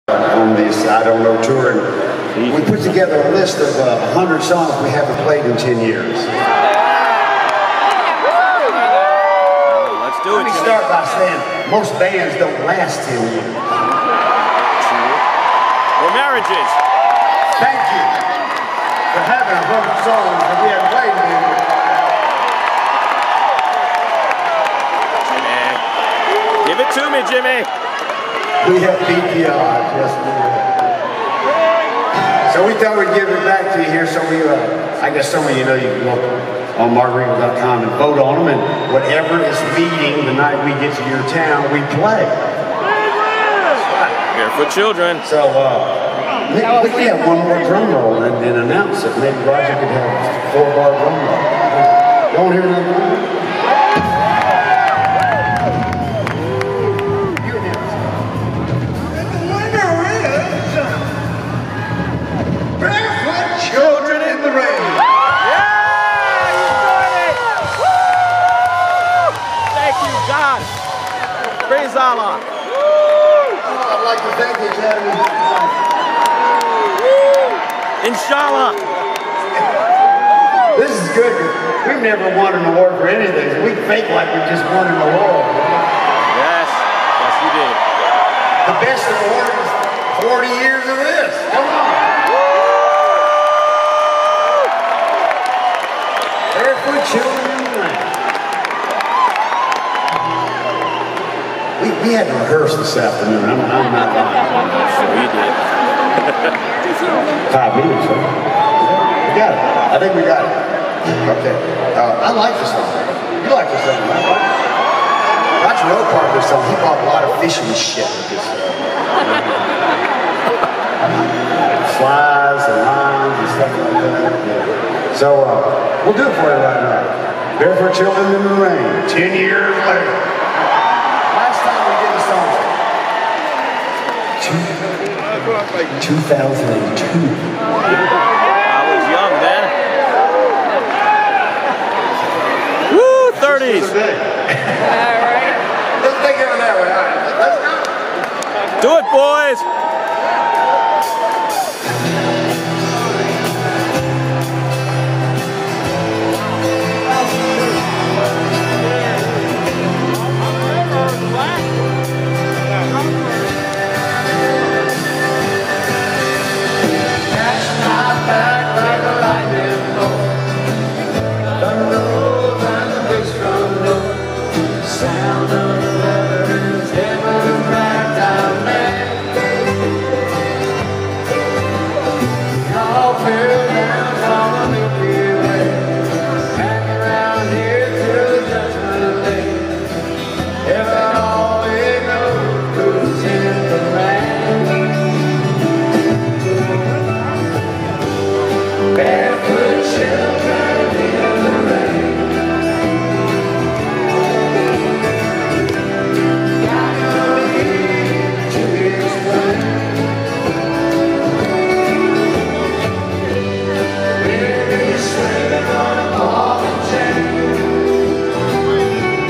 On this I Don't Know tour, and we put together a list of 100 songs we haven't played in 10 years. Let's do it. Let me start by saying most bands don't last 10 years. Or marriages. Thank you for having 100 songs that we haven't played in 10 years. Jimmy. Give it to me, Jimmy. We have beat the odds, yes we have. So we thought we'd give it back to you here, so I guess some of you know you can look on margaritaville.com and vote on them, and whatever is meeting the night we get to your town, we play. Barefoot Children. So we could have one more drum roll and announce it. Maybe Roger could have a 4-bar drum roll. You want to hear another drum roll? Praise Allah. I'd like to thank the Academy. Inshallah. This is good. We've never won an award for anything. We fake like we just won an award. Yes. Yes, you did. The best award is 40 years of this. Come on. Barefoot Children in the Rain. We had to rehearse this afternoon. I'm not lying. Sure you did. 5 minutes, huh? We got it. I think we got it. Okay. I like this song. You like this song, right? Roger wrote part of this song. He bought a lot of fishing shit with this song. Flies and lines and stuff like that. Yeah. So we'll do it for you right now. Barefoot Children in the Rain. 10 years later. 2002. I was young then. Woo, 30s. All right. Let's take it that way. All right. Let's go. Do it, boys.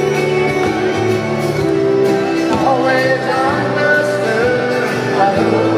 Always understood.